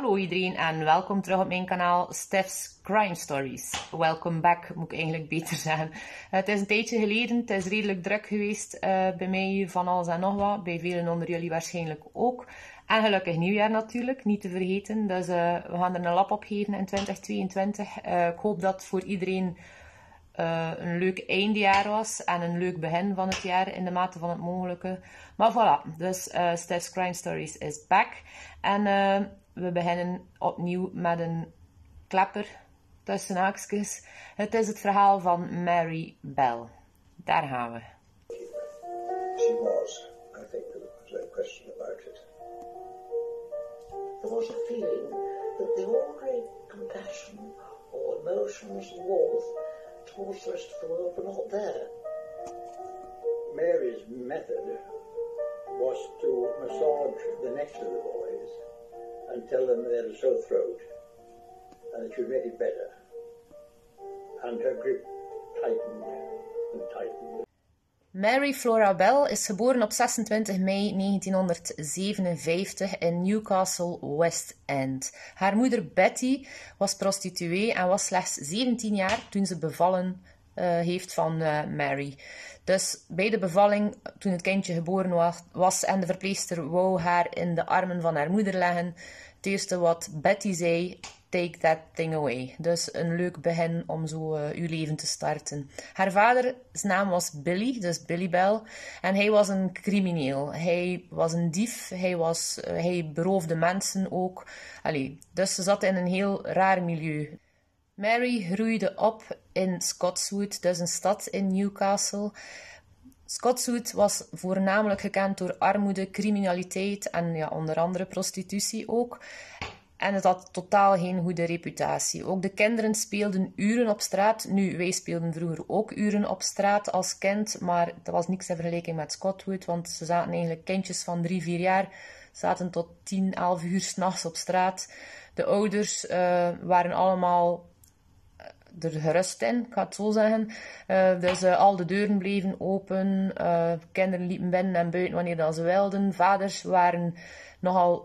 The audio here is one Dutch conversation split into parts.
Hallo iedereen en welkom terug op mijn kanaal Steph's Crime Stories. Welcome back, moet ik eigenlijk beter zeggen. Het is een tijdje geleden, het is redelijk druk geweest bij mij van alles en nog wat. Bij velen onder jullie waarschijnlijk ook. En gelukkig nieuwjaar natuurlijk, niet te vergeten. Dus we gaan er een lap op geven in 2022. Ik hoop dat het voor iedereen een leuk eindejaar was en een leuk begin van het jaar in de mate van het mogelijke. Maar voilà, dus Steph's Crime Stories is back. En we beginnen opnieuw met een klapper tussen haakjes. Het is het verhaal van Mary Bell. Daar gaan we. She was. I think there was no question about it. There was a feeling that the ordinary compassion or emotions, warmth towards the rest of the world were not there. Mary's method was to massage the necks of the boys and tell them they had a sore throat and it should make it better. And her grip tightened and tightened. Mary Flora Bell is geboren op 26 mei 1957 in Newcastle, West End. Haar moeder Betty was prostituee en was slechts 17 jaar toen ze bevallen heeft van Mary. Dus bij de bevalling, toen het kindje geboren was en de verpleegster wou haar in de armen van haar moeder leggen, het eerste wat Betty zei: take that thing away. Dus een leuk begin om zo uw leven te starten. Haar vader, zijn naam was Billy, dus Billy Bell. En hij was een crimineel. Hij was een dief. Hij beroofde mensen ook. Dus ze zat in een heel raar milieu. Mary groeide op in Scotswood, dus een stad in Newcastle. Scotswood was voornamelijk gekend door armoede, criminaliteit en ja, onder andere prostitutie ook. En het had totaal geen goede reputatie. Ook de kinderen speelden uren op straat. Nu, wij speelden vroeger ook uren op straat als kind, maar dat was niks in vergelijking met Scotswood, want ze zaten eigenlijk, kindjes van 3-4 jaar, zaten tot 10, 11 uur 's nachts op straat. De ouders waren allemaal er gerust in, ik ga het zo zeggen. Dus al de deuren bleven open, kinderen liepen binnen en buiten wanneer dat ze wilden. Vaders waren nogal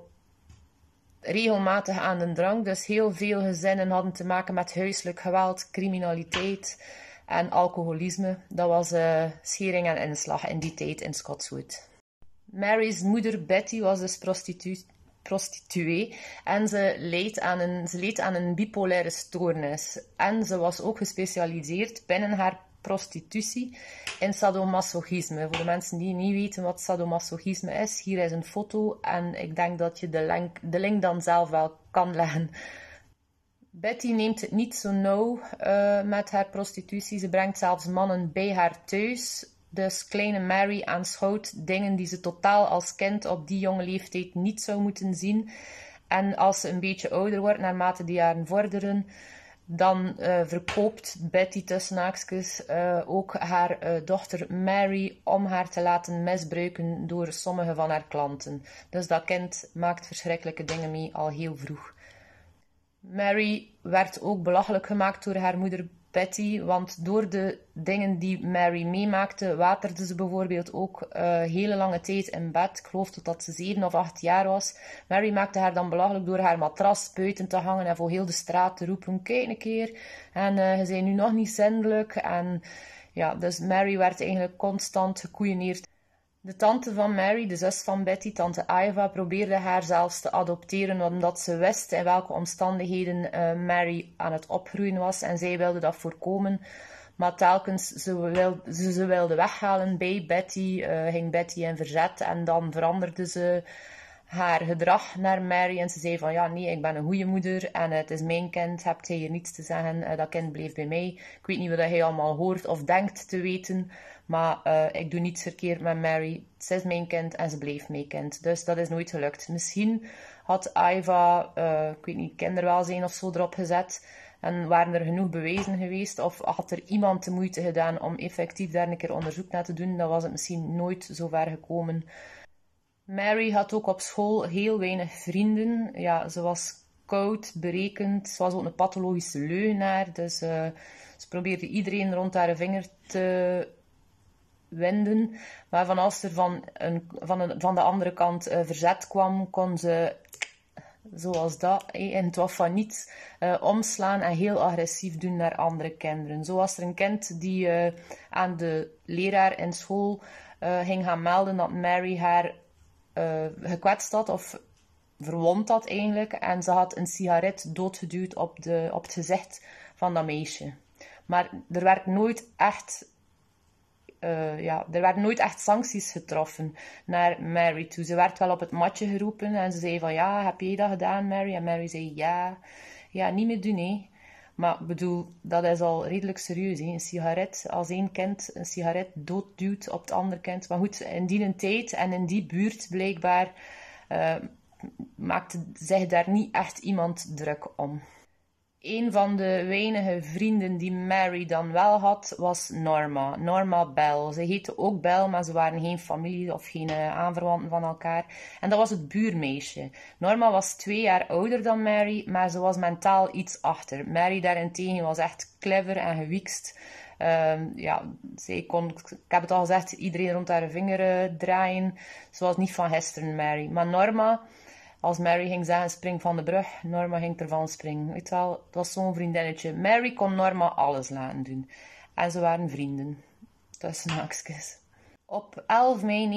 regelmatig aan de drank, dus heel veel gezinnen hadden te maken met huiselijk geweld, criminaliteit en alcoholisme. Dat was schering en inslag in die tijd in Scotswood. Mary's moeder Betty was dus prostituee en ze leed aan een bipolaire stoornis. En ze was ook gespecialiseerd binnen haar prostitutie in sadomasochisme. Voor de mensen die niet weten wat sadomasochisme is, hier is een foto en ik denk dat je de link dan zelf wel kan leggen. Betty neemt het niet zo nauw met haar prostitutie. Ze brengt zelfs mannen bij haar thuis. Dus kleine Mary aanschouwt dingen die ze totaal als kind op die jonge leeftijd niet zou moeten zien. En als ze een beetje ouder wordt, naarmate die jaren vorderen, dan verkoopt Betty tussen haakjes ook haar dochter Mary om haar te laten misbruiken door sommige van haar klanten. Dus dat kind maakt verschrikkelijke dingen mee al heel vroeg. Mary werd ook belachelijk gemaakt door haar moeder Betty, want door de dingen die Mary meemaakte, waterde ze bijvoorbeeld ook hele lange tijd in bed. Ik geloof totdat ze 7 of 8 jaar was. Mary maakte haar dan belachelijk door haar matras buiten te hangen en voor heel de straat te roepen: kijk een keer, en je bent nu nog niet zindelijk. En ja, dus Mary werd eigenlijk constant gekoeieneerd. De tante van Mary, de zus van Betty, tante Iva, probeerde haar zelfs te adopteren omdat ze wist in welke omstandigheden Mary aan het opgroeien was en zij wilde dat voorkomen. Maar telkens ze wilde weghalen bij Betty, ging Betty in verzet en dan veranderde ze haar gedrag naar Mary en ze zei van ja, nee, ik ben een goede moeder en het is mijn kind, hebt hij hier niets te zeggen, dat kind bleef bij mij. Ik weet niet wat hij allemaal hoort of denkt te weten, maar ik doe niets verkeerd met Mary. Ze is mijn kind en ze bleef mijn kind. Dus dat is nooit gelukt. Misschien had Iva, ik weet niet, kinderwelzijn of zo erop gezet en waren er genoeg bewijzen geweest of had er iemand de moeite gedaan om effectief daar een keer onderzoek naar te doen, dan was het misschien nooit zo ver gekomen. Mary had ook op school heel weinig vrienden. Ja, ze was koud, berekend. Ze was ook een pathologische leugenaar. Dus ze probeerde iedereen rond haar vinger te winden. Maar van als er van de andere kant verzet kwam, kon ze zoals dat. En het was van niet omslaan en heel agressief doen naar andere kinderen. Zo was er een kind die aan de leraar in school ging gaan melden dat Mary haar gekwetst had of verwond had eigenlijk. En ze had een sigaret doodgeduwd op het gezicht van dat meisje. Maar er werd nooit echt er werden nooit echt sancties getroffen naar Mary toe. Ze werd wel op het matje geroepen en ze zei van ja, heb jij dat gedaan, Mary? En Mary zei ja, niet meer doen, hè. Maar ik bedoel, dat is al redelijk serieus, hè. Een sigaret, als één kind een sigaret doodduwt op het andere kind. Maar goed, in die tijd en in die buurt blijkbaar maakte zich daar niet echt iemand druk om. Een van de weinige vrienden die Mary dan wel had, was Norma Bell. Ze heette ook Bell, maar ze waren geen familie of geen aanverwanten van elkaar. En dat was het buurmeisje. Norma was 2 jaar ouder dan Mary, maar ze was mentaal iets achter. Mary daarentegen was echt clever en gewiekst. Zij kon, ik heb het al gezegd, iedereen rond haar vinger draaien. Ze was niet van gisteren, Mary. Maar Norma... Als Mary ging zeggen, spring van de brug, Norma ging ervan springen. Weet wel, het was zo'n vriendinnetje. Mary kon Norma alles laten doen. En ze waren vrienden. Tussen haakjes. Op 11 mei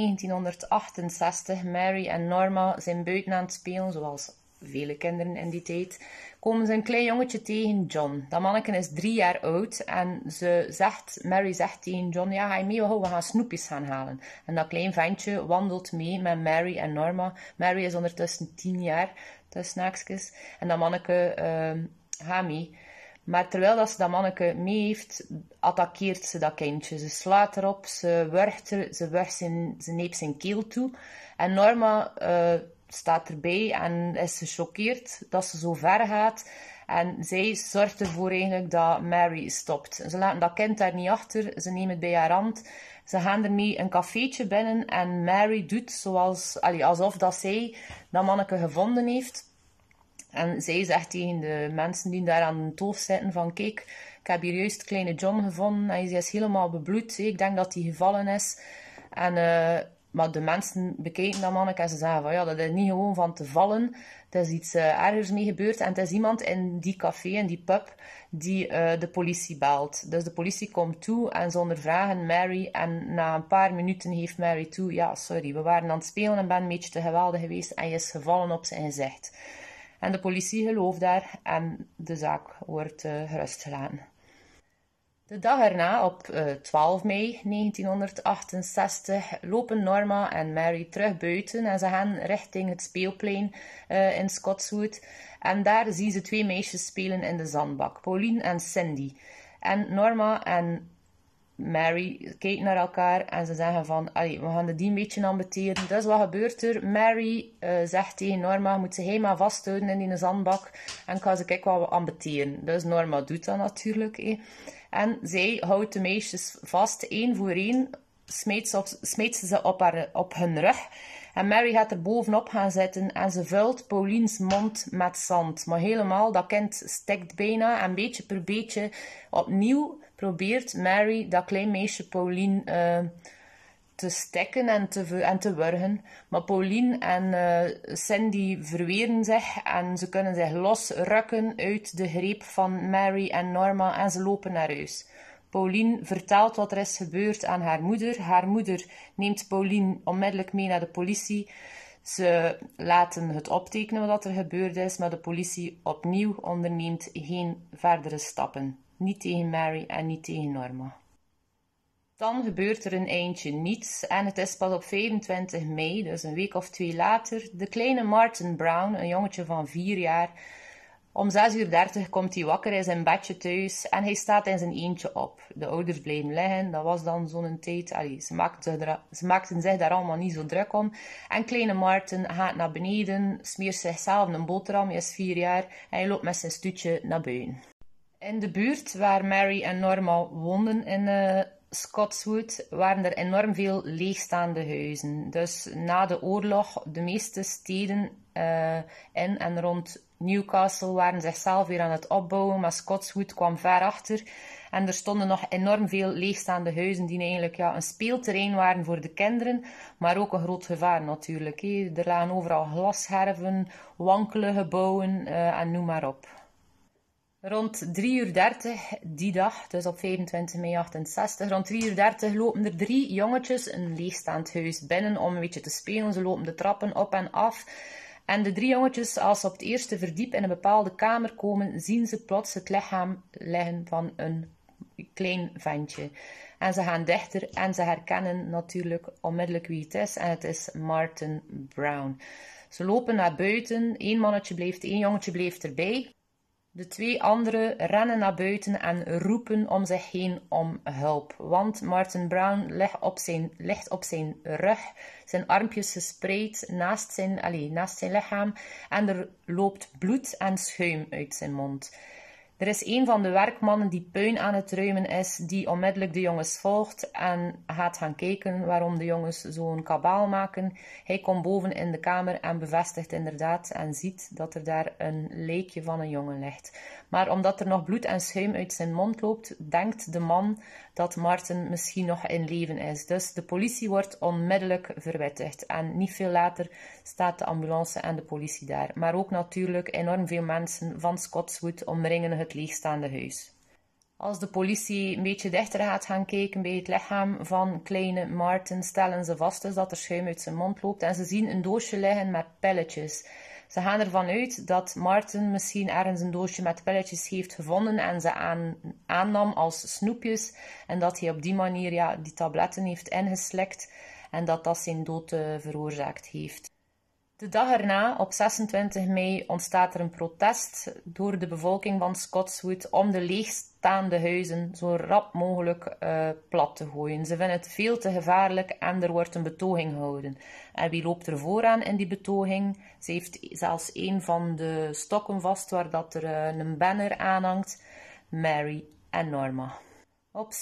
1968, Mary en Norma zijn buiten aan het spelen, zoals vele kinderen in die tijd, komen ze een klein jongetje tegen, John. Dat manneke is 3 jaar oud en Mary zegt tegen John, ja, ga je mee, we gaan snoepjes gaan halen. En dat klein ventje wandelt mee met Mary en Norma. Mary is ondertussen 10 jaar, tussen haakjes. En dat manneke gaat mee. Maar terwijl dat ze dat manneke mee heeft, attaqueert ze dat kindje. Ze slaat erop, ze wurgt ze neemt zijn keel toe. En Norma staat erbij en is gechoqueerd dat ze zo ver gaat. En zij zorgt ervoor eigenlijk dat Mary stopt. Ze laten dat kind daar niet achter, ze nemen het bij haar hand. Ze gaan ermee een cafeetje binnen en Mary doet alsof dat zij dat manneke gevonden heeft. En zij zegt tegen de mensen die daar aan de toof zitten van kijk, ik heb hier juist kleine John gevonden en hij is helemaal bebloed. Ik denk dat hij gevallen is. Maar de mensen bekijken dat manneke en ze zeggen van ja, dat is niet gewoon van te vallen. Er is iets ergers mee gebeurd en het is iemand in die café, in die pub, die de politie belt. Dus de politie komt toe en ze ondervragen Mary en na een paar minuten heeft Mary toe, ja sorry, we waren aan het spelen en ben een beetje te geweldig geweest en je is gevallen op zijn gezicht. En de politie gelooft daar en de zaak wordt gerustgelaten. De dag erna, op 12 mei 1968, lopen Norma en Mary terug buiten en ze gaan richting het speelplein in Scotswood. En daar zien ze 2 meisjes spelen in de zandbak, Pauline en Cindy. En Norma en Mary kijken naar elkaar en ze zeggen van, we gaan die een beetje ambeteren. Dus wat gebeurt er? Mary zegt tegen Norma, moet ze maar vasthouden in die zandbak en kan ze kijken wat we ambeteren. Dus Norma doet dat natuurlijk. En zij houdt de meisjes vast, 1 voor 1, smijt ze op hun rug. En Mary gaat er bovenop gaan zitten en ze vult Pauline's mond met zand. Maar helemaal, dat kind stikt bijna en beetje per beetje opnieuw probeert Mary dat klein meisje Pauline te stikken en te wurgen. Maar Pauline en Cindy verweren zich en ze kunnen zich losrukken uit de greep van Mary en Norma en ze lopen naar huis. Pauline vertelt wat er is gebeurd aan haar moeder. Haar moeder neemt Pauline onmiddellijk mee naar de politie. Ze laten het optekenen wat er gebeurd is, maar de politie opnieuw onderneemt geen verdere stappen. Niet tegen Mary en niet tegen Norma. Dan gebeurt er een eindje niets en het is pas op 25 mei, dus een week of 2 later, de kleine Martin Brown, een jongetje van 4 jaar, om 6:30 komt hij wakker in zijn bedje thuis en hij staat in zijn eentje op. De ouders blijven liggen, dat was dan zo'n tijd. Ze maakten zich daar allemaal niet zo druk om. En kleine Martin gaat naar beneden, smeert zichzelf een boterham, hij is 4 jaar en hij loopt met zijn stoetje naar buiten. In de buurt waar Mary en Norma woonden in Scotswood waren er enorm veel leegstaande huizen. Dus na de oorlog, de meeste steden in. En rond Newcastle waren zichzelf weer aan het opbouwen, maar Scotswood kwam ver achter. En er stonden nog enorm veel leegstaande huizen die eigenlijk een speelterrein waren voor de kinderen, maar ook een groot gevaar natuurlijk. Er lagen overal glasscherven, wankele gebouwen en noem maar op. Rond 3:30 die dag, dus op 25 mei 68, rond 3:30 lopen er 3 jongetjes een leegstaand huis binnen om een beetje te spelen. Ze lopen de trappen op en af. En de 3 jongetjes, als ze op het eerste verdiep in een bepaalde kamer komen, zien ze plots het lichaam liggen van een klein ventje. En ze gaan dichter en ze herkennen natuurlijk onmiddellijk wie het is. En het is Martin Brown. Ze lopen naar buiten. 1 jongetje blijft erbij. De 2 anderen rennen naar buiten en roepen om zich heen om hulp. Want Martin Brown ligt op zijn rug, zijn armpjes gespreid naast zijn lichaam. En er loopt bloed en schuim uit zijn mond. Er is 1 van de werkmannen die puin aan het ruimen is, die onmiddellijk de jongens volgt en gaat gaan kijken waarom de jongens zo'n kabaal maken. Hij komt boven in de kamer en bevestigt inderdaad en ziet dat er daar een lijkje van een jongen ligt. Maar omdat er nog bloed en schuim uit zijn mond loopt, denkt de man dat Martin misschien nog in leven is. Dus de politie wordt onmiddellijk verwittigd. En niet veel later staat de ambulance en de politie daar. Maar ook natuurlijk enorm veel mensen van Scotswood omringen het leegstaande huis. Als de politie een beetje dichter gaat gaan kijken bij het lichaam van kleine Martin, stellen ze vast dus dat er schuim uit zijn mond loopt en ze zien een doosje liggen met pilletjes. Ze gaan ervan uit dat Martin misschien ergens een doosje met pilletjes heeft gevonden en ze aannam als snoepjes en dat hij op die manier die tabletten heeft ingeslikt en dat zijn dood veroorzaakt heeft. De dag erna, op 26 mei, ontstaat er een protest door de bevolking van Scotswood om de leegstaande huizen zo rap mogelijk plat te gooien. Ze vinden het veel te gevaarlijk en er wordt een betoging gehouden. En wie loopt er vooraan in die betoging? Ze heeft zelfs 1 van de stokken vast waar dat er een banner aanhangt. Mary en Norma. Op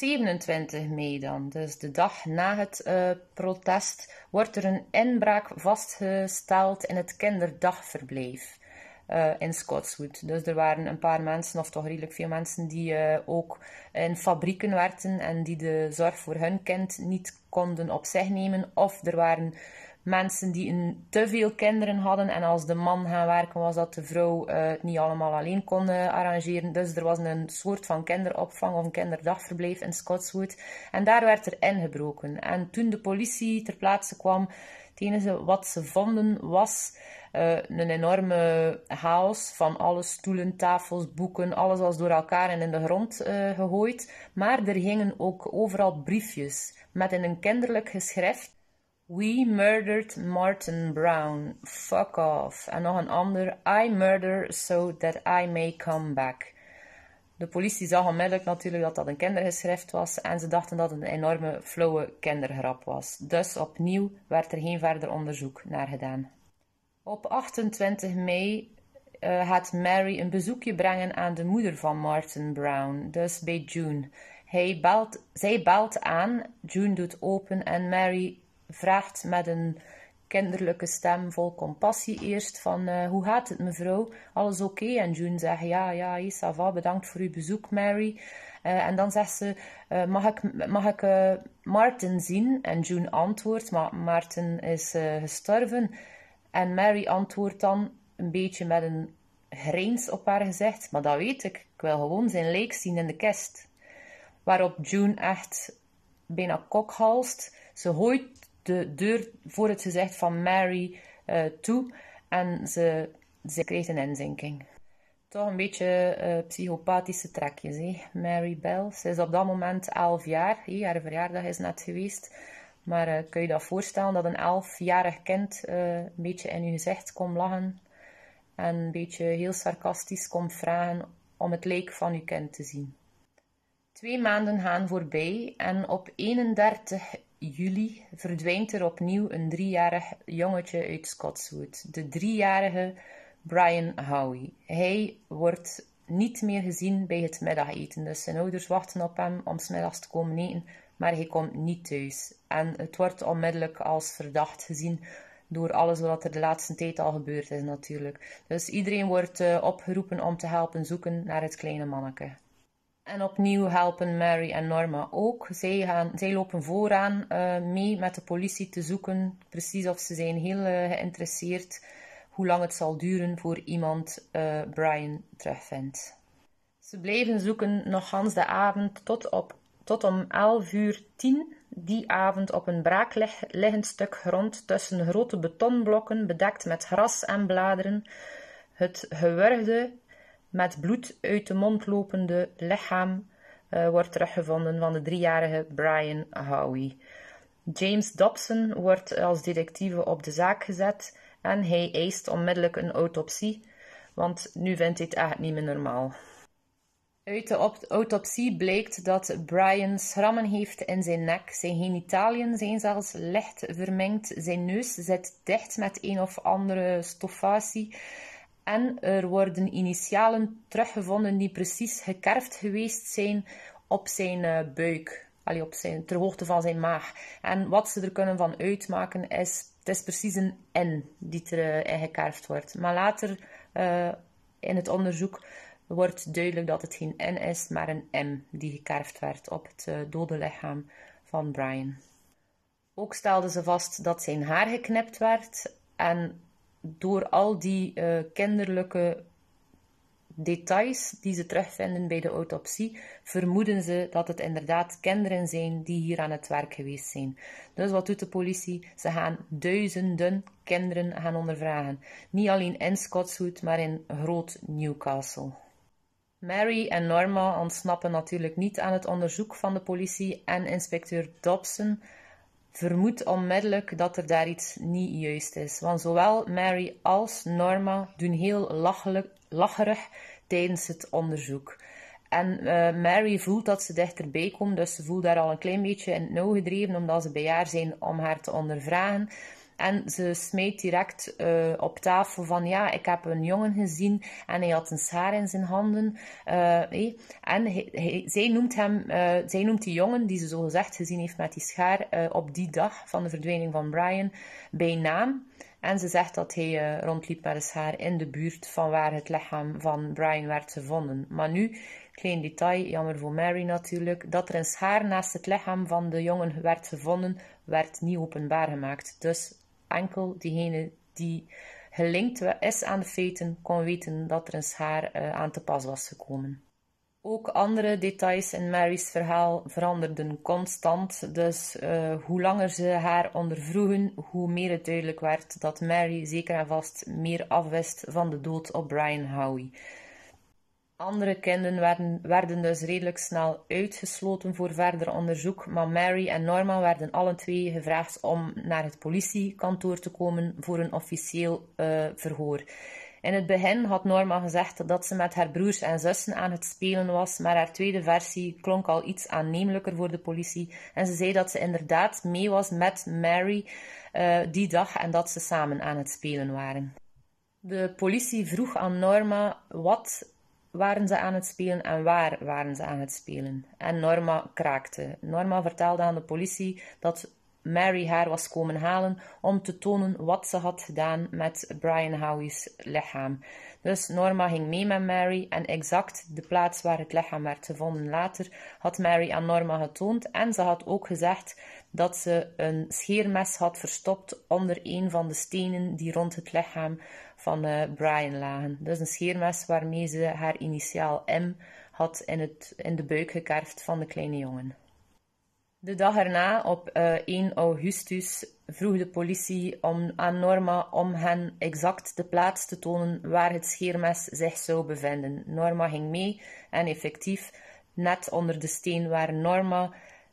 27 mei dan, dus de dag na het protest, wordt er een inbraak vastgesteld in het kinderdagverblijf in Scotswood. Dus er waren een paar mensen, of toch redelijk veel mensen, die ook in fabrieken werkten en die de zorg voor hun kind niet konden op zich nemen. Of er waren mensen die te veel kinderen hadden en als de man gaan werken was dat de vrouw het niet allemaal alleen kon arrangeren. Dus er was een soort van kinderopvang of een kinderdagverblijf in Scotswood en daar werd er ingebroken. En toen de politie ter plaatse kwam, het enige wat ze vonden was een enorme chaos van alle stoelen, tafels, boeken, alles was door elkaar en in de grond gegooid. Maar er hingen ook overal briefjes met in een kinderlijk geschrift: We murdered Martin Brown. Fuck off. En nog een ander: I murder so that I may come back. De politie zag onmiddellijk natuurlijk dat dat een kindergeschrift was en ze dachten dat het een enorme flauwe kindergrap was. Dus opnieuw werd er geen verder onderzoek naar gedaan. Op 28 mei gaat Mary een bezoekje brengen aan de moeder van Martin Brown, dus bij June. Zij belt aan, June doet open en Mary vraagt met een kinderlijke stem vol compassie eerst van hoe gaat het mevrouw, alles oké? En June zegt ja, ça va, bedankt voor uw bezoek Mary. En dan zegt ze, mag ik Martin zien? En June antwoordt, maar Martin is gestorven. En Mary antwoordt dan een beetje met een grijns op haar gezicht, maar dat weet ik wil gewoon zijn lijk zien in de kist. Waarop June echt bijna kokhalst. Ze gooit de deur voor het gezicht van Mary toe en ze krijgt een inzinking. Toch een beetje psychopathische trekjes, hè? Mary Bell. Ze is op dat moment 11 jaar. Haar verjaardag is net geweest. Maar kun je dat voorstellen dat een 11-jarig kind een beetje in je gezicht komt lachen en een beetje heel sarcastisch komt vragen om het lijk van je kind te zien. 2 maanden gaan voorbij en op 31 juli verdwijnt er opnieuw een 3-jarig jongetje uit Scotswood. De 3-jarige Brian Howie. Hij wordt niet meer gezien bij het middageten. Dus zijn ouders wachten op hem om 's middags te komen eten, maar hij komt niet thuis. En het wordt onmiddellijk als verdacht gezien. door alles wat er de laatste tijd al gebeurd is natuurlijk. Dus iedereen wordt opgeroepen om te helpen zoeken naar het kleine manneke. En opnieuw helpen Mary en Norma ook. Zij lopen vooraan mee met de politie te zoeken. Precies of ze zijn heel geïnteresseerd hoe lang het zal duren voor iemand Brian terugvindt. Ze blijven zoeken nog gans de avond tot om 11:10 die avond op een braakliggend stuk grond tussen grote betonblokken bedekt met gras en bladeren. Het gewurgde, met bloed uit de mond lopende lichaam wordt teruggevonden van de 3-jarige Brian Howie. James Dobson wordt als detectieve op de zaak gezet en hij eist onmiddellijk een autopsie, want nu vindt hij het echt niet meer normaal. Uit de autopsie blijkt dat Brian schrammen heeft in zijn nek. Zijn genitaliën zijn zelfs licht vermengd. Zijn neus zit dicht met een of andere stoffacie. En er worden initialen teruggevonden die precies gekerfd geweest zijn op zijn buik. Ter hoogte van zijn maag. En wat ze er kunnen van uitmaken is, het is precies een N die erin gekerfd wordt. Maar later in het onderzoek wordt duidelijk dat het geen N is, maar een M die gekerfd werd op het dode lichaam van Brian. Ook stelden ze vast dat zijn haar geknipt werd en door al die kinderlijke details die ze terugvinden bij de autopsie, vermoeden ze dat het inderdaad kinderen zijn die hier aan het werk geweest zijn. Dus wat doet de politie? Ze gaan duizenden kinderen gaan ondervragen. Niet alleen in Spotswood, maar in Groot Newcastle. Mary en Norma ontsnappen natuurlijk niet aan het onderzoek van de politie en inspecteur Dobson vermoedt onmiddellijk dat er daar iets niet juist is. Want zowel Mary als Norma doen heel lacherig tijdens het onderzoek. En Mary voelt dat ze dichterbij komt, dus ze voelt daar al een klein beetje in het nauw gedreven, omdat ze bij haar zijn om haar te ondervragen. En ze smijt direct op tafel van, ja, ik heb een jongen gezien en hij had een schaar in zijn handen. En zij noemt die jongen, die ze zogezegd gezien heeft met die schaar, op die dag van de verdwijning van Brian, bij naam. En ze zegt dat hij rondliep met een schaar in de buurt van waar het lichaam van Brian werd gevonden. Maar nu, klein detail, jammer voor Mary natuurlijk, dat er een schaar naast het lichaam van de jongen werd gevonden, werd niet openbaar gemaakt. Dus enkel diegene die gelinkt is aan de feiten, kon weten dat er een schaar aan te pas was gekomen. Ook andere details in Mary's verhaal veranderden constant, dus hoe langer ze haar ondervroegen, hoe meer het duidelijk werd dat Mary zeker en vast meer afwist van de dood op Brian Howie. Andere kinderen werden dus redelijk snel uitgesloten voor verder onderzoek, maar Mary en Norma werden alle twee gevraagd om naar het politiekantoor te komen voor een officieel verhoor. In het begin had Norma gezegd dat ze met haar broers en zussen aan het spelen was, maar haar tweede versie klonk al iets aannemelijker voor de politie en ze zei dat ze inderdaad mee was met Mary die dag en dat ze samen aan het spelen waren. De politie vroeg aan Norma wat waren ze aan het spelen en waar waren ze aan het spelen. En Norma kraakte. Norma vertelde aan de politie dat Mary haar was komen halen om te tonen wat ze had gedaan met Brian Howie's lichaam. Dus Norma ging mee met Mary en exact de plaats waar het lichaam werd gevonden later had Mary aan Norma getoond en ze had ook gezegd dat ze een scheermes had verstopt onder een van de stenen die rond het lichaam van Brian lagen. Dus een scheermes waarmee ze haar initiaal M had in de buik gekerfd van de kleine jongen. De dag erna, op 1 augustus, vroeg de politie aan Norma om hen exact de plaats te tonen waar het scheermes zich zou bevinden. Norma ging mee en effectief, net onder de steen waar Norma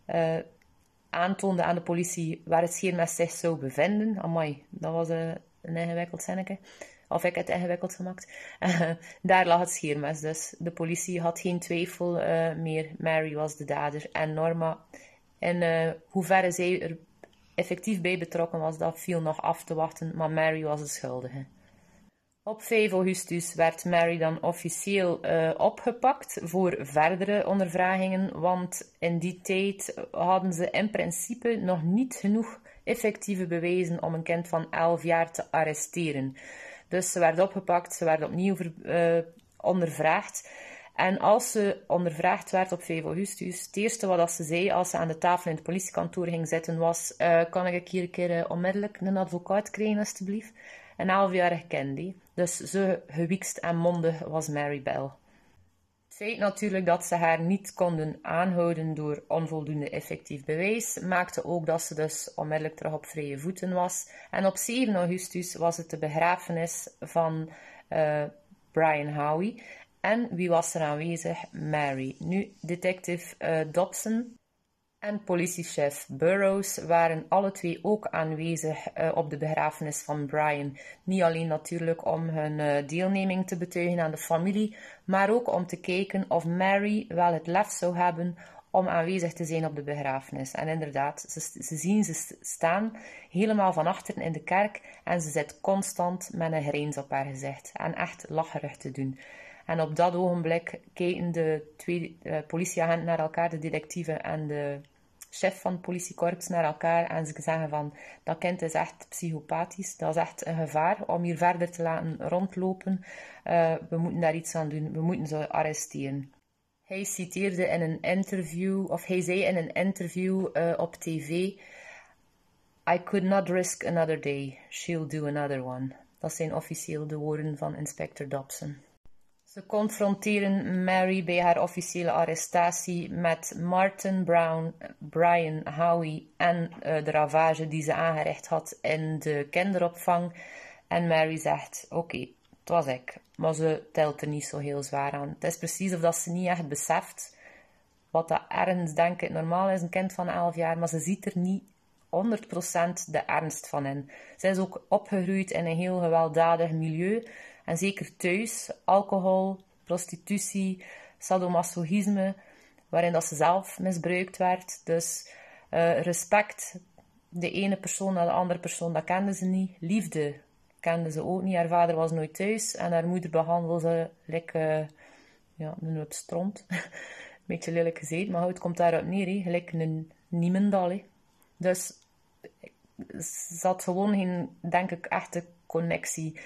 aantoonde aan de politie waar het scheermes zich zou bevinden. Amai, dat was een ingewikkeld zinnetje. Of ik het ingewikkeld gemaakt. Daar lag het scheermes dus. De politie had geen twijfel meer. Mary was de dader en Norma. En hoeverre zij er effectief bij betrokken was, dat viel nog af te wachten, maar Mary was de schuldige. Op 5 augustus werd Mary dan officieel opgepakt voor verdere ondervragingen, want in die tijd hadden ze in principe nog niet genoeg effectieve bewijzen om een kind van 11 jaar te arresteren. Dus ze werd opgepakt, ze werd opnieuw ondervraagd. En als ze ondervraagd werd op 5 augustus, het eerste wat ze zei als ze aan de tafel in het politiekantoor ging zitten was: kan ik hier een keer onmiddellijk een advocaat krijgen, alstublieft? Een 11-jarig kind. Dus zo gewiekst en mondig was Mary Bell. Het feit natuurlijk dat ze haar niet konden aanhouden door onvoldoende effectief bewijs, maakte ook dat ze dus onmiddellijk terug op vrije voeten was. En op 7 augustus was het de begrafenis van Brian Howie. En wie was er aanwezig? Mary. Nu, detective Dobson en politiechef Burroughs waren alle twee ook aanwezig op de begrafenis van Brian. Niet alleen natuurlijk om hun deelneming te betuigen aan de familie, maar ook om te kijken of Mary wel het lef zou hebben om aanwezig te zijn op de begrafenis. En inderdaad, ze zien ze staan helemaal van achteren in de kerk en ze zit constant met een grijns op haar gezicht en echt lacherig te doen. En op dat ogenblik kijken de twee politieagenten naar elkaar, de detectieve en de chef van het politiekorps naar elkaar en ze zeggen van, dat kind is echt psychopathisch, dat is echt een gevaar om hier verder te laten rondlopen. We moeten daar iets aan doen, we moeten ze arresteren. Hij citeerde in een interview, of hij zei in een interview op tv, I could not risk another day, she'll do another one. Dat zijn officieel de woorden van inspecteur Dobson. Ze confronteren Mary bij haar officiële arrestatie met Martin Brown, Brian Howie en de ravage die ze aangericht had in de kinderopvang. En Mary zegt, oké, het was ik, maar ze telt er niet zo heel zwaar aan. Het is precies of dat ze niet echt beseft wat dat ergens, denk ik, normaal is, een kind van 11 jaar, maar ze ziet er niet 100% de ernst van in. Ze is ook opgegroeid in een heel gewelddadig milieu. En zeker thuis, alcohol, prostitutie, sadomasochisme, waarin dat ze zelf misbruikt werd. Dus respect, de ene persoon naar de andere persoon, dat kende ze niet. Liefde kende ze ook niet. Haar vader was nooit thuis en haar moeder behandelde ze like, een hoop stront. Een beetje lelijk gezegd, maar het komt daarop neer, gelijk een niemendal. Dus ze had gewoon geen, denk ik, echte connectie.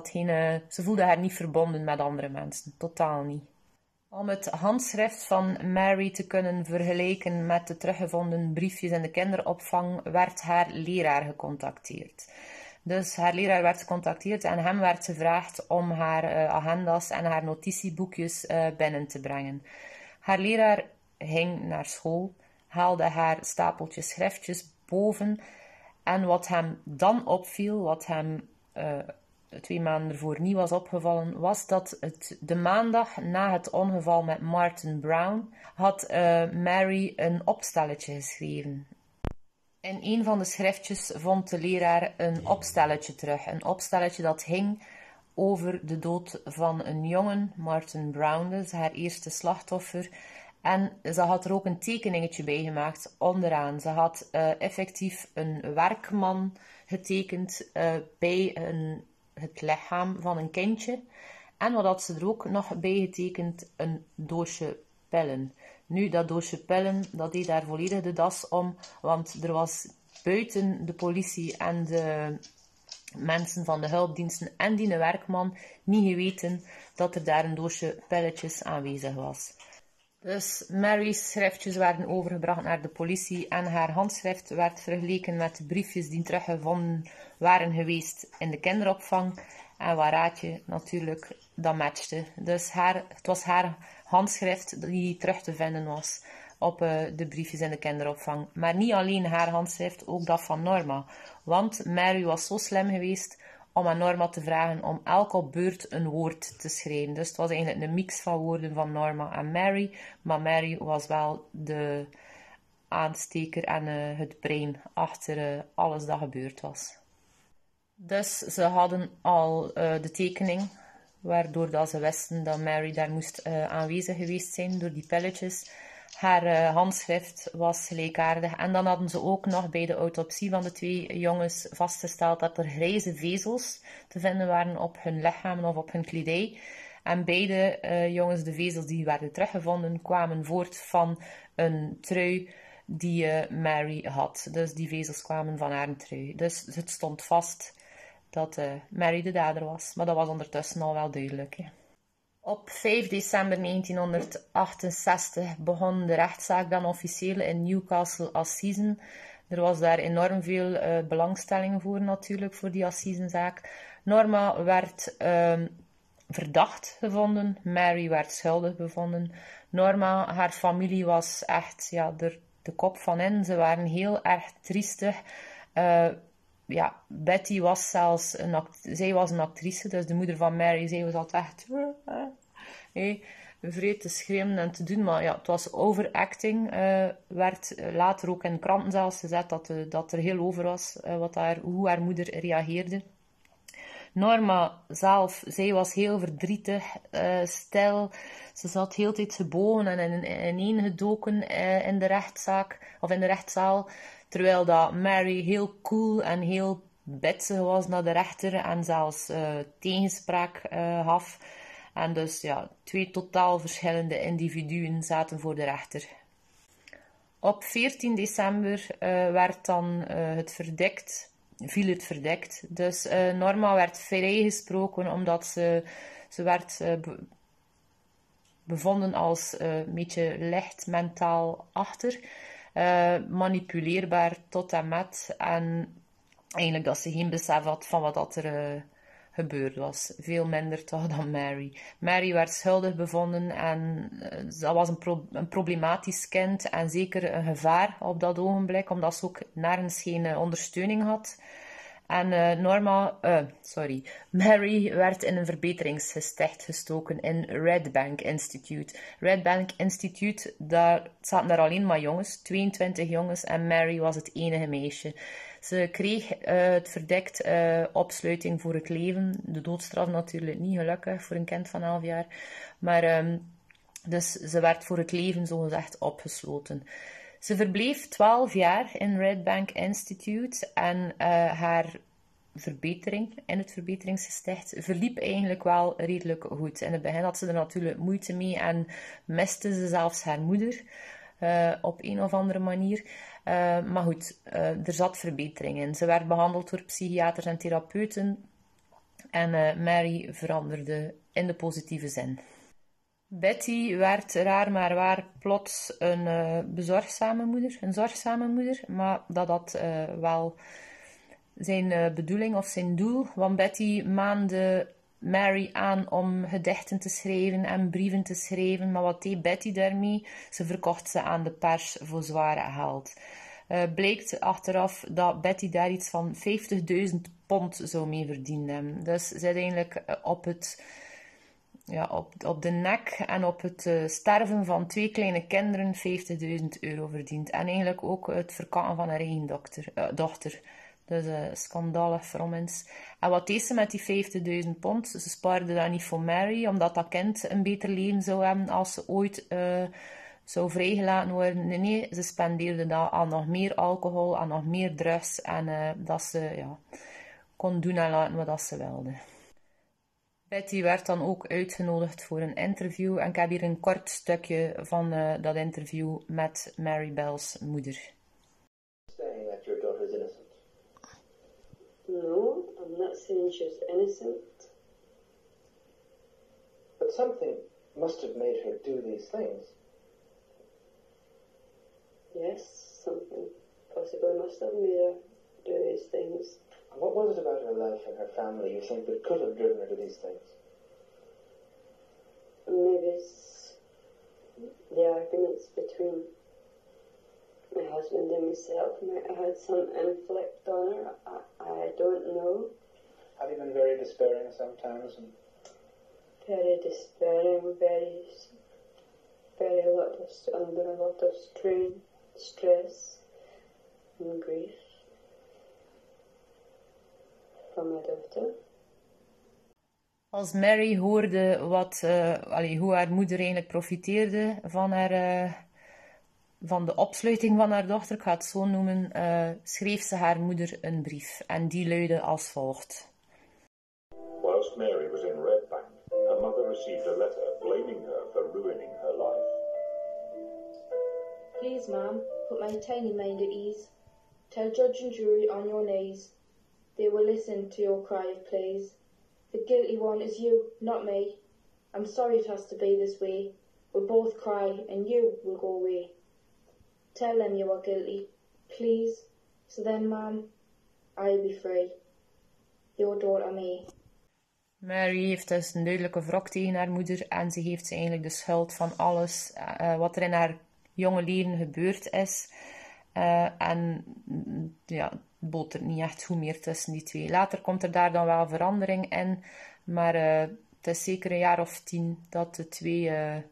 Ze voelde haar niet verbonden met andere mensen. Totaal niet. Om het handschrift van Mary te kunnen vergelijken met de teruggevonden briefjes in de kinderopvang, werd haar leraar gecontacteerd. Dus haar leraar werd gecontacteerd en hem werd gevraagd om haar agenda's en haar notitieboekjes binnen te brengen. Haar leraar ging naar school, haalde haar stapeltjes schriftjes boven en wat hem dan opviel, wat hem 2 maanden ervoor niet was opgevallen, was dat de maandag na het ongeval met Martin Brown had Mary een opstelletje geschreven. In een van de schriftjes vond de leraar een opstelletje terug. Een opstelletje dat ging over de dood van een jongen, Martin Brown, dus haar eerste slachtoffer. En ze had er ook een tekeningetje bij gemaakt onderaan. Ze had effectief een werkman getekend bij het lichaam van een kindje. En wat had ze er ook nog bij getekend? Een doosje pillen. Nu, dat doosje pillen, dat deed daar volledig de das om, want er was buiten de politie en de mensen van de hulpdiensten en die werkman niet geweten dat er daar een doosje pilletjes aanwezig was. Dus Mary's schriftjes werden overgebracht naar de politie en haar handschrift werd vergeleken met de briefjes die teruggevonden waren geweest in de kinderopvang. En waar raad je natuurlijk, dat matchte. Dus het was haar handschrift die terug te vinden was op de briefjes in de kinderopvang. Maar niet alleen haar handschrift, ook dat van Norma. Want Mary was zo slim geweest om aan Norma te vragen om elk op beurt een woord te schrijven. Dus het was eigenlijk een mix van woorden van Norma en Mary. Maar Mary was wel de aansteker en het brein achter alles dat gebeurd was. Dus ze hadden al de tekening, waardoor dat ze wisten dat Mary daar moest aanwezig geweest zijn door die pilletjes. Haar handschrift was gelijkaardig. En dan hadden ze ook nog bij de autopsie van de 2 jongens vastgesteld dat er grijze vezels te vinden waren op hun lichamen of op hun kledij. En beide jongens, de vezels die werden teruggevonden, kwamen voort van een trui die Mary had. Dus die vezels kwamen van haar trui. Dus het stond vast dat Mary de dader was. Maar dat was ondertussen al wel duidelijk. Hè. Op 5 december 1968 begon de rechtszaak dan officieel in Newcastle Assisen. Er was daar enorm veel belangstelling voor natuurlijk, voor die Assisenzaak. Norma werd verdacht gevonden, Mary werd schuldig bevonden. Norma, haar familie was echt de kop van in. Ze waren heel erg triestig. Betty was zelfs zij was een actrice, dus de moeder van Mary, zij was altijd echt vreed te schreeuwen en te doen, maar ja, het was overacting. Werd later ook in de kranten zelfs gezet dat er heel over was hoe haar moeder reageerde. Norma zelf, zij was heel verdrietig, stil. Ze zat heel tijd gebogen en ineengedoken in de rechtszaak, of in de rechtszaal. Terwijl dat Mary heel cool en heel bitsig was naar de rechter en zelfs tegenspraak gaf. En dus ja, 2 totaal verschillende individuen zaten voor de rechter. Op 14 december werd dan viel het verdikt. Dus Norma werd vrijgesproken omdat ze werd bevonden als een beetje licht mentaal achter. Manipuleerbaar tot en met. En eigenlijk dat ze geen besef had van wat er gebeurd was. Veel minder toch dan Mary. Mary werd schuldig bevonden en dat was een problematisch kind en zeker een gevaar op dat ogenblik, omdat ze ook nergens geen ondersteuning had. En Mary werd in een verbeteringsgesticht gestoken in Red Bank Institute. Red Bank Institute, daar zaten daar alleen maar jongens, 22 jongens, en Mary was het enige meisje. Ze kreeg het verdikt opsluiting voor het leven. De doodstraf natuurlijk niet, gelukkig, voor een kind van 11 jaar. Maar dus ze werd voor het leven zogezegd opgesloten. Ze verbleef 12 jaar in Red Bank Institute en haar verbetering in het verbeteringsgesticht verliep eigenlijk wel redelijk goed. In het begin had ze er natuurlijk moeite mee en miste ze zelfs haar moeder op een of andere manier. Maar goed, er zat verbetering in. Ze werd behandeld door psychiaters en therapeuten en Mary veranderde in de positieve zin. Betty werd raar maar waar plots een zorgzame moeder, maar dat had wel zijn bedoeling of zijn doel, want Betty maande Mary aan om gedichten te schrijven en brieven te schrijven, maar wat deed Betty daarmee? Ze verkocht ze aan de pers voor zware geld. Blijkt achteraf dat Betty daar iets van 50.000 pond zou mee verdiend hebben. Dus ze had eigenlijk op de nek en op het sterven van 2 kleine kinderen 50.000 euro verdiend. En eigenlijk ook het verkakken van haar eigen dochter. Dus schandalig voor ons. En wat deed ze met die 50.000 pond? Ze spaarde dat niet voor Mary, omdat dat kind een beter leven zou hebben als ze ooit zou vrijgelaten worden. Nee, ze spendeerde dat aan nog meer alcohol, aan nog meer drugs. En dat ze kon doen en laten wat ze wilde. Betty werd dan ook uitgenodigd voor een interview. En ik heb hier een kort stukje van dat interview met Mary Bell's moeder. Saying that your daughter is innocent? No, I'm not saying she's innocent. But something must have made her do these things. Yes, something possibly must have made her do these things. And what was it about her life and her family you think that could have driven her to these things? Maybe it's the arguments between my husband and myself might have had some inflict on her. I don't know. Have you been very despairing sometimes? And Very despairing, under a lot of strain, stress, and grief from my daughter. Als Mary hoorde hoe haar moeder eigenlijk profiteerde van de opsluiting van haar dochter, ik ga het zo noemen, schreef ze haar moeder een brief. En die luidde als volgt. Whilst Mary was in Red Bank, her mother received a letter blaming her for ruining her life. Please, ma'am, put my tiny mind at ease. Tell judge and jury on your knees. They will listen to your cry of please. The guilty one is you, not me. I'm sorry it has to be this way. We'll both cry and you will go away. Tell them you are guilty, please. So then, ma'am, I'll be free. Your daughter me. Mary heeft dus een duidelijke wrok tegen haar moeder en ze heeft eigenlijk de schuld van alles wat er in haar jonge leven gebeurd is. En ja, het botert niet echt goed meer tussen die twee. Later komt er daar dan wel verandering in, maar het is zeker een jaar of 10 dat de twee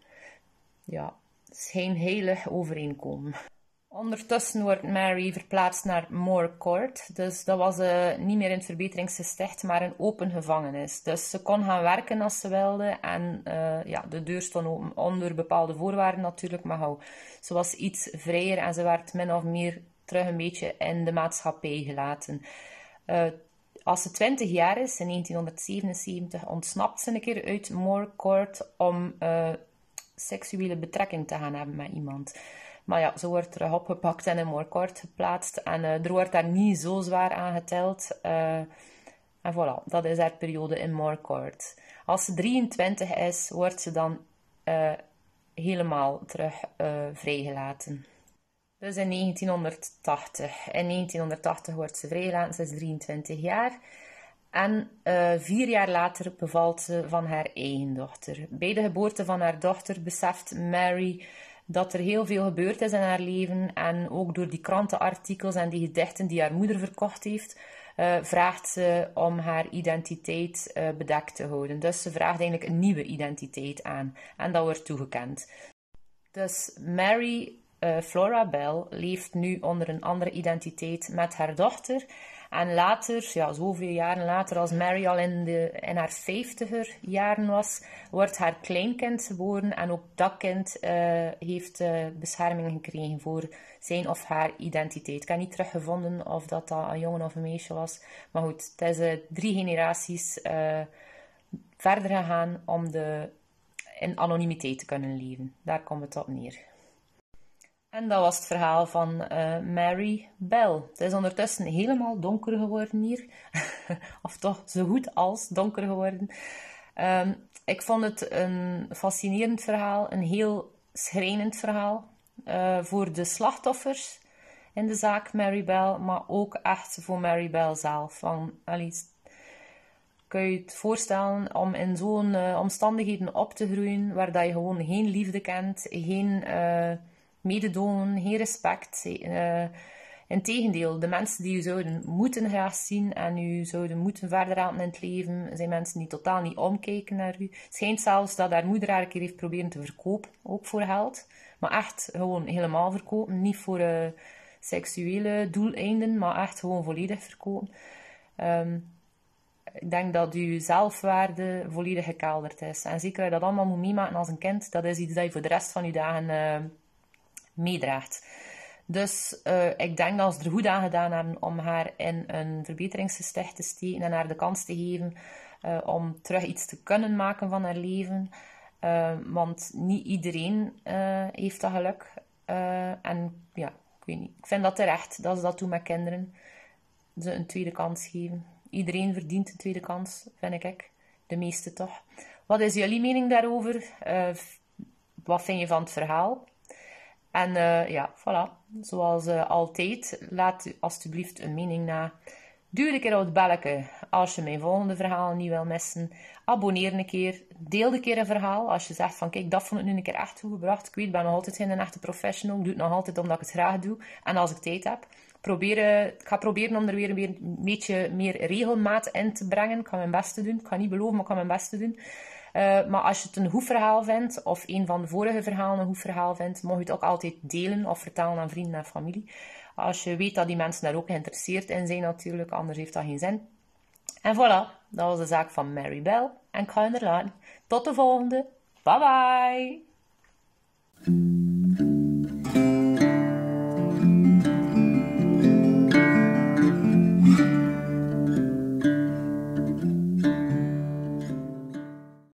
schijnheilig overeenkomen. Ondertussen wordt Mary verplaatst naar Moor Court. Dus dat was niet meer in het verbeteringsgesticht, maar een open gevangenis. Dus ze kon gaan werken als ze wilde. En de deur stond open onder bepaalde voorwaarden natuurlijk. Maar ze was iets vrijer en ze werd min of meer terug een beetje in de maatschappij gelaten. Als ze 20 jaar is, in 1977, ontsnapt ze een keer uit Moor Court om seksuele betrekking te gaan hebben met iemand. Maar ja, ze wordt terug opgepakt en in Moor Court geplaatst. En er wordt daar niet zo zwaar aan geteld. En voilà, dat is haar periode in Moor Court. Als ze 23 is, wordt ze dan helemaal terug vrijgelaten. Dus in 1980. In 1980 wordt ze vrijgelaten, ze is 23 jaar. En 4 jaar later bevalt ze van haar eigen dochter. Bij de geboorte van haar dochter beseft Mary dat er heel veel gebeurd is in haar leven. En ook door die krantenartikels en die gedichten die haar moeder verkocht heeft, vraagt ze om haar identiteit bedekt te houden. Dus ze vraagt eigenlijk een nieuwe identiteit aan. En dat wordt toegekend. Dus Mary Flora Bell leeft nu onder een andere identiteit met haar dochter. En later, zoveel jaren later, als Mary al in haar 50er jaren was, wordt haar kleinkind geboren. En ook dat kind heeft bescherming gekregen voor zijn of haar identiteit. Ik heb niet teruggevonden of dat een jongen of een meisje was. Maar goed, het is 3 generaties verder gegaan om in anonimiteit te kunnen leven. Daar komt het op neer. En dat was het verhaal van Mary Bell. Het is ondertussen helemaal donker geworden hier. Of toch zo goed als donker geworden. Ik vond het een fascinerend verhaal. Een heel schrijnend verhaal. Voor de slachtoffers in de zaak Mary Bell. Maar ook echt voor Mary Bell zelf. Kun je het voorstellen om in zo'n omstandigheden op te groeien. Waar dat je gewoon geen liefde kent. Geen mededogen, geen respect. Integendeel, de mensen die u zouden moeten graag zien en u zouden moeten verder helpen in het leven, zijn mensen die totaal niet omkijken naar u. Het schijnt zelfs dat haar moeder haar een keer heeft proberen te verkopen, ook voor geld. Maar echt gewoon helemaal verkopen. Niet voor seksuele doeleinden, maar echt gewoon volledig verkopen. Ik denk dat uw zelfwaarde volledig gekelderd is. En zeker dat je dat allemaal moet meemaken als een kind, dat is iets dat je voor de rest van je dagen meedraagt. Dus ik denk dat ze er goed aan gedaan hebben om haar in een verbeteringsgesticht te steken en haar de kans te geven om terug iets te kunnen maken van haar leven. Want niet iedereen heeft dat geluk. En ja, ik weet niet. Ik vind dat terecht dat ze dat doen met kinderen. Ze een tweede kans geven. Iedereen verdient een tweede kans, vind ik. De meeste toch. Wat is jullie mening daarover? Wat vind je van het verhaal? En voilà. Zoals altijd, laat alsjeblieft een mening na. Duw een keer op het belletje als je mijn volgende verhaal niet wil missen. Abonneer een keer. Deel een keer een verhaal. Als je zegt van kijk, dat vond ik nu een keer echt goed gebracht. Ik weet, ik ben nog altijd geen echte professional. Ik doe het nog altijd omdat ik het graag doe. En als ik tijd heb. Ik ga proberen om er weer een beetje meer regelmaat in te brengen. Ik ga mijn best doen. Ik ga niet beloven, maar ik ga mijn best doen. Maar als je het een goed verhaal vindt, of een van de vorige verhalen een goed verhaal vindt, mag je het ook altijd delen of vertellen aan vrienden en familie. Als je weet dat die mensen daar ook geïnteresseerd in zijn natuurlijk, anders heeft dat geen zin. En voilà, dat was de zaak van Mary Bell. En ik ga je er laten. Tot de volgende. Bye bye!